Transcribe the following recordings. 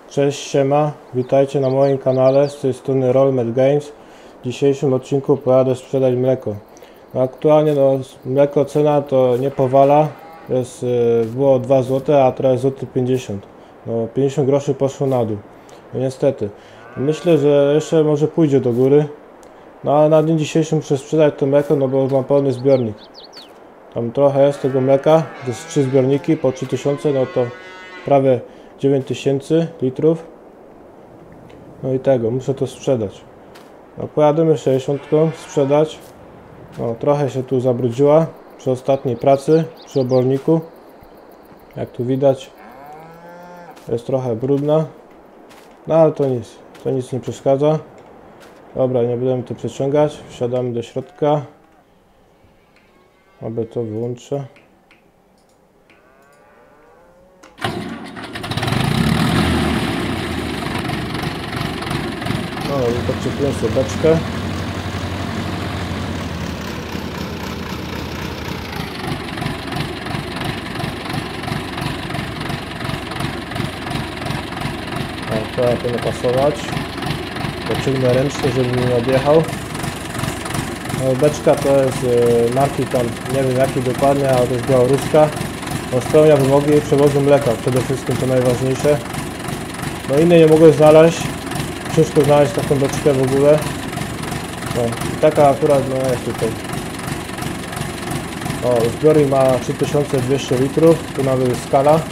Cześć, siema, witajcie na moim kanale, z tej strony Rollmet Games. W dzisiejszym odcinku pojadę sprzedać mleko. No, aktualnie mleko cena to nie powala, było 2 zł, a teraz złoty 50. No, 50 groszy poszło na dół, no niestety. Myślę, że jeszcze może pójdzie do góry, no ale na dzień dzisiejszy muszę sprzedać to mleko, no bo mam pełny zbiornik. Tam trochę jest tego mleka, to jest 3 zbiorniki po 3000, no to prawie 9000 litrów. No i tego, muszę to sprzedać. No pojadymy 60 sprzedać. No trochę się tu zabrudziła przy ostatniej pracy, przy oborniku. Jak tu widać, jest trochę brudna. No ale to nic nie przeszkadza. Dobra, nie będziemy tu przeciągać. Wsiadamy do środka. Aby to wyłączę. No i podczepiłem sobie beczkę. No, trzeba to napasować. Pociągnę ręcznie, żeby mi nie odjechał. No, beczka to jest marki tam, nie wiem jakiej dokładnie, ale to jest białoruska. No, spełnia wymogi przewozu mleka, przede wszystkim to najważniejsze. No innej nie mogę znaleźć. Ciężko znaleźć taką beczkę w ogóle. No, i taka akurat no jest tutaj. O, zbiornik ma 3200 litrów, tu nawet jest skala.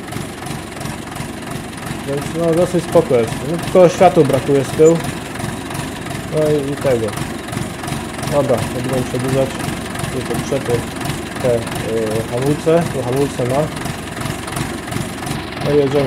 Więc no dosyć spoko jest. No, tylko światła brakuje z tyłu. No i tego. Dobra, nie będę przedłużać. Tu podczepię te hamulce, to hamulce ma. No i jedziemy.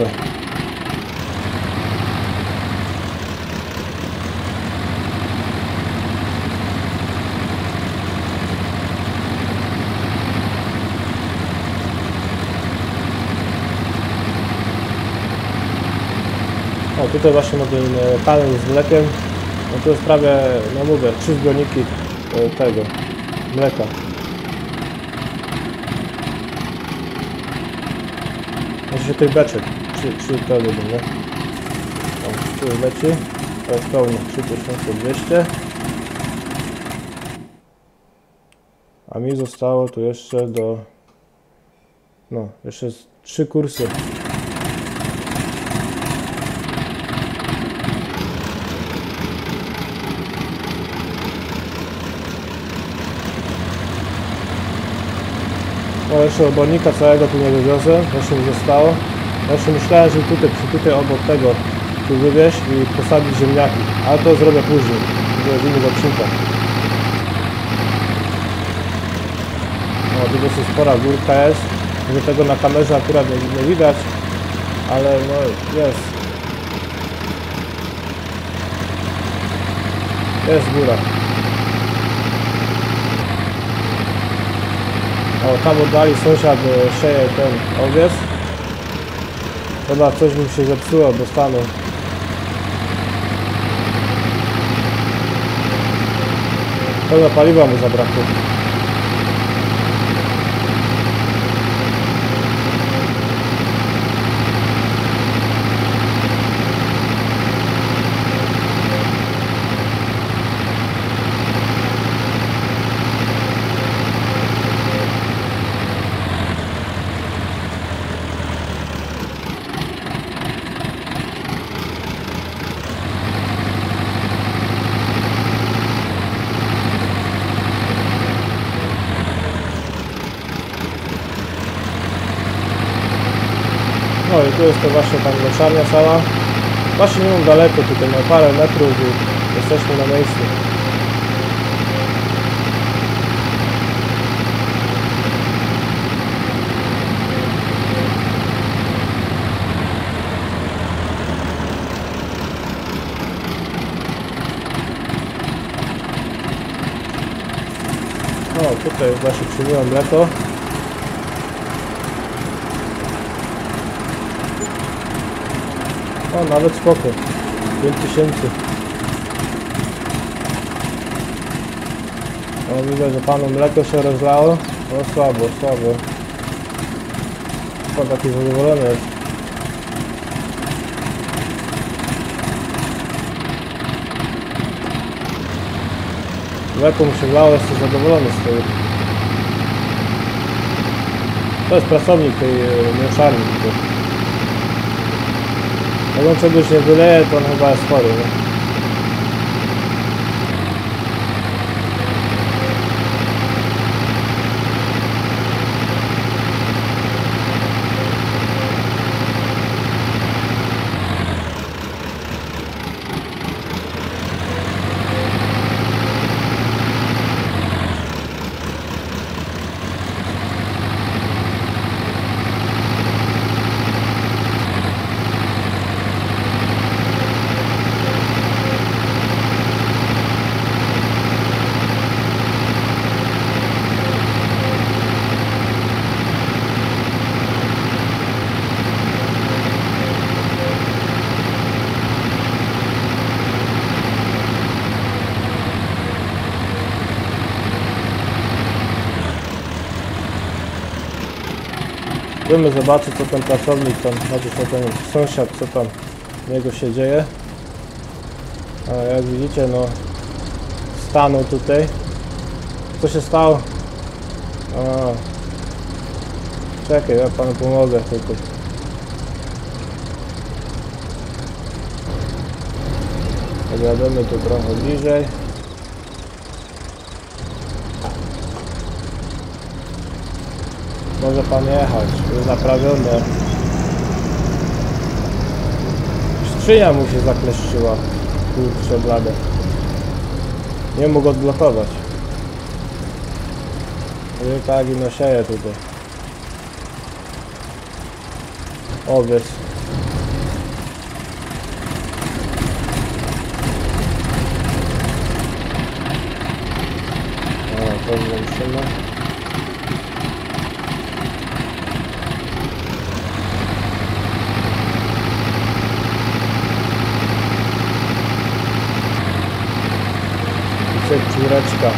O, tutaj właśnie mam ten panel z mlekiem. No to jest prawie, no mówię, 3 zbiorniki tego mleka. Znaczy tych beczek, 3 tony, nie? O, tu leci, to jest pełno 3200. A mi zostało tu jeszcze jeszcze 3 kursy. No jeszcze obornika całego tu nie wywiozę, jeszcze mi zostało. Jeszcze myślałem, że tutaj obok tego tu wywieźć i posadzić ziemniaki, ale to zrobię później, w innych odcinkach. No tu dosyć spora górka jest, że tego na kamerze akurat nie widać, ale no jest. Jest góra. O, tam oddali sąsiad sieje ten owiec. Chyba coś mi się zepsuło do stanu. Chyba paliwa mu zabrakło. No i tu jest to właśnie tam mleczarnia cała. Właśnie nie mam daleko, tutaj na parę metrów i jesteśmy na miejscu. No tutaj właśnie przyjmują mleko. O, nawet spoko. 5000. O, widzę, że panu mleko się rozlało. O, słabo. Pan taki zadowolony jest. Mleko mu się wlało, jestem zadowolony z tego. To jest pracownik tej mieszarni. Jak on czegoś nie wyleje, to on chyba jest chory, nie? Chcemy zobaczyć, co ten pracownik tam, znaczy co ten sąsiad, co tam u niego się dzieje. A jak widzicie, no stanął tutaj. Co się stało? A, czekaj, ja panu pomogę tutaj. Podjadziemy tu trochę bliżej. Może pan jechać, jest naprawione. Skrzynia mu się zakleszczyła. Kurczę blade. Nie mógł odblokować. I tak i nosieje tutaj. Owiec. O, to złączymy. Czwóreczka.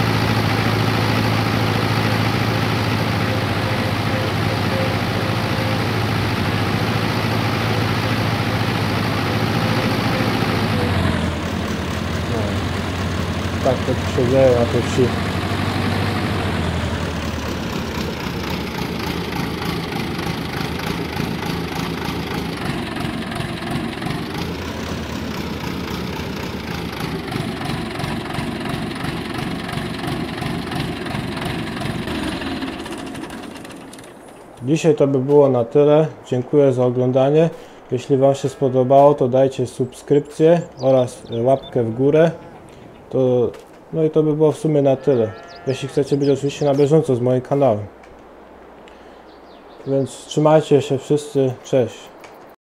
No. Tak to się dzieje na tej wsi. Dzisiaj to by było na tyle. Dziękuję za oglądanie. Jeśli wam się spodobało, to dajcie subskrypcję oraz łapkę w górę. No i to by było w sumie na tyle. Jeśli chcecie być oczywiście na bieżąco z moim kanałem. Więc trzymajcie się wszyscy. Cześć.